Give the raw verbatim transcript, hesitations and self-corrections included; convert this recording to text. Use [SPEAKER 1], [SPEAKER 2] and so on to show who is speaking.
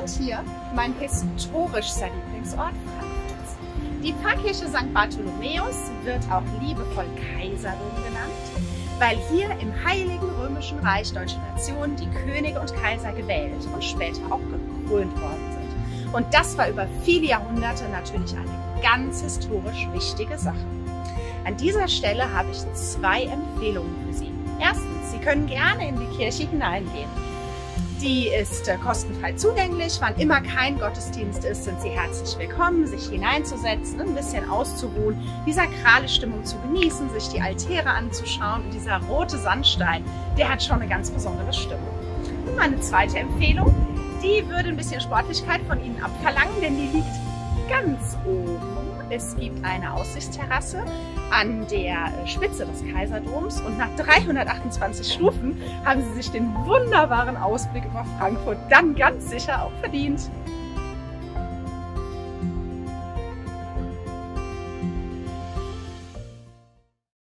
[SPEAKER 1] hier mein historischster Lieblingsort Frankfurts. Die Pfarrkirche Sankt Bartholomäus wird auch liebevoll Kaiserdom genannt, weil hier im Heiligen Römischen Reich Deutsche Nation die Könige und Kaiser gewählt und später auch gekrönt worden sind. Und das war über viele Jahrhunderte natürlich eine ganz historisch wichtige Sache. An dieser Stelle habe ich zwei Empfehlungen für Sie. Erstens, Sie können gerne in die Kirche hineingehen. Die ist äh, kostenfrei zugänglich. Wann immer kein Gottesdienst ist, sind Sie herzlich willkommen, sich hineinzusetzen, ein bisschen auszuruhen, die sakrale Stimmung zu genießen, sich die Altäre anzuschauen. Und dieser rote Sandstein, der hat schon eine ganz besondere Stimmung. Und meine zweite Empfehlung, die würde ein bisschen Sportlichkeit von Ihnen abverlangen, denn die liegt ganz oben. Es gibt eine Aussichtsterrasse an der Spitze des Kaiserdoms und nach dreihundertachtundzwanzig Stufen haben Sie sich den wunderbaren Ausblick über Frankfurt dann ganz sicher auch verdient.